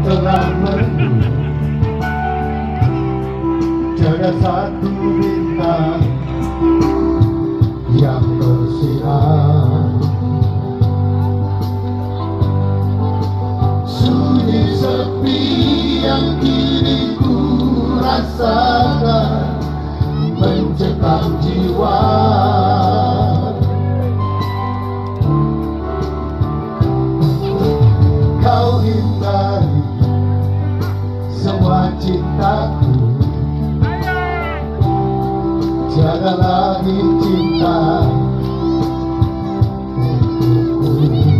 telah merdu, jaga satu bintang yang bersinar. Sunyi sepi yang kini ku rasakan mencekam jiwa. Kau hindari semua cintaku, jaga lagi cinta untukku.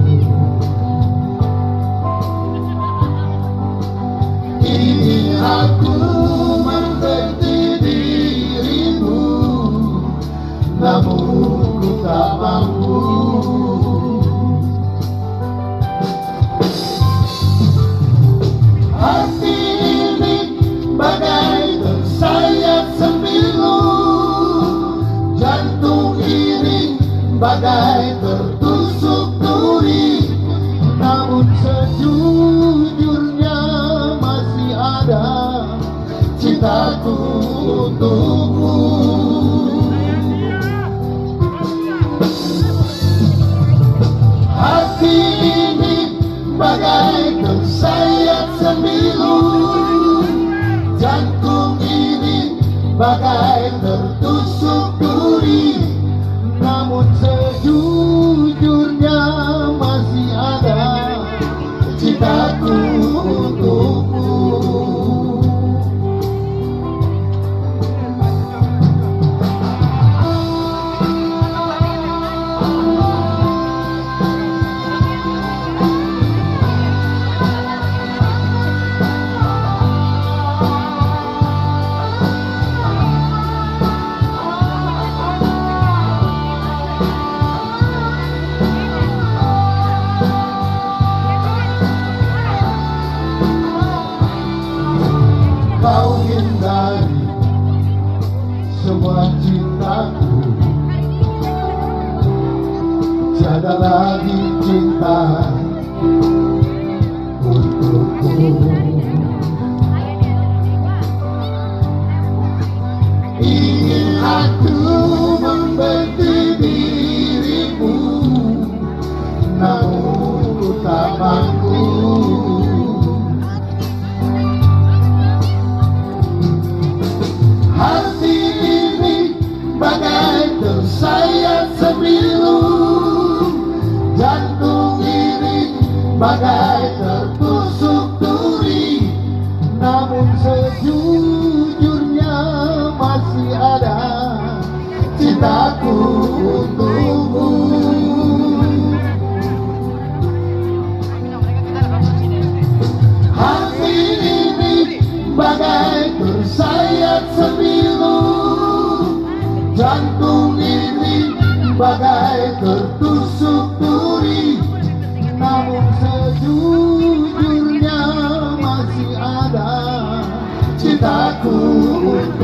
Ingin aku membenci dirimu, namun ku tak mampu. Hati ini bagai tersayat sembilu, jantung ini bagai tertusuk duri, namun sejujurnya masih ada cintaku untukmu. Hati ini bagai tersayat sembilu, jantung ini bagai tertusuk duri, namun sejujurnya masih ada cintaku untukmu. Kau hindari semua cintaku, jaga lagi cinta untukku. Ingin aku membenci dirimu, namun ku tak mampu. Hati ini bagai tersayat sembilu, jantung ini bagai tertusuk duri, namun sejujurnya masih ada cintaku untukmu. Hati ini bagai tersayat sembilu, jantung ini bagai tertusuk duri, namun sejujurnya masih ada cintaku.